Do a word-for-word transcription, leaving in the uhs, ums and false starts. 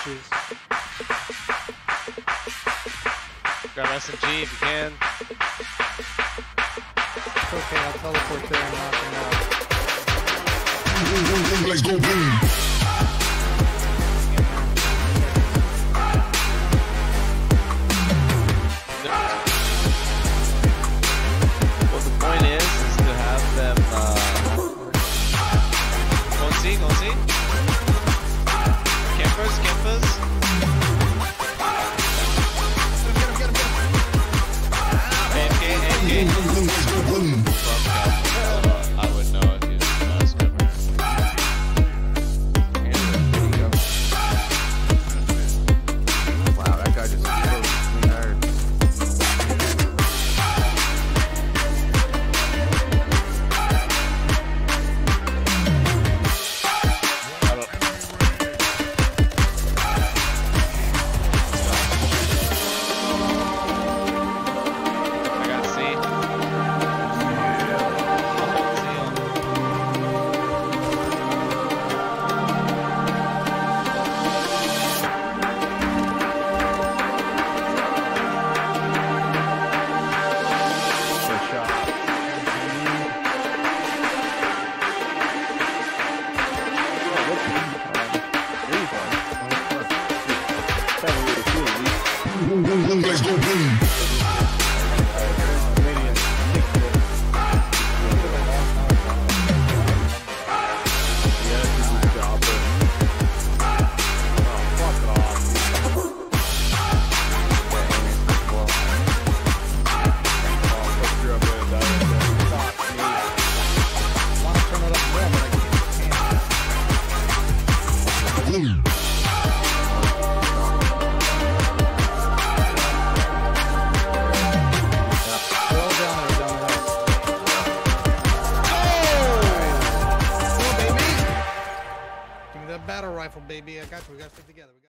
bitches. Grab S M G if you can. It's okay, I'll teleport there and knock him out. Let's go boom. Well, the point is, is to have them, uh... Go and see, go and see. Campers, campers. A F K, A F K. Let's go boom. I would know if you know this camper. Wow, that guy just exploded me hard. Let's go boom. Give me that battle rifle, baby. I got you. We got to stick together.